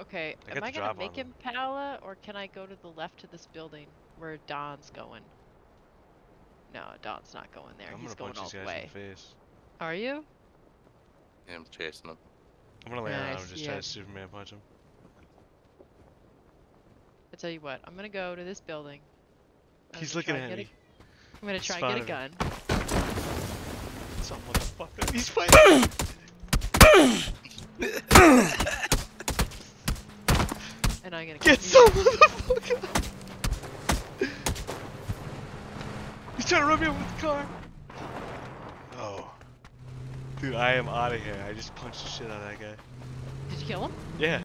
Okay, I am got I the gonna drop make on him Pala, or can I go to the left to this building where Don's going? No, Don's not going there. I'm He's gonna going punch all these the guys way. in the face. Are you? Yeah, I'm chasing him. I'm gonna land Yeah, on I him and just see try him. to Superman punch him. I tell you what, I'm gonna go to this building. He's looking at me. I'm gonna He try and get a spotted gun. Some motherfucker. He's fighting. And I'm gonna Get some motherfucker. He's trying to run me over with the car. Oh. Dude, I am out of here. I just punched the shit out of that guy. Did you kill him? Yeah.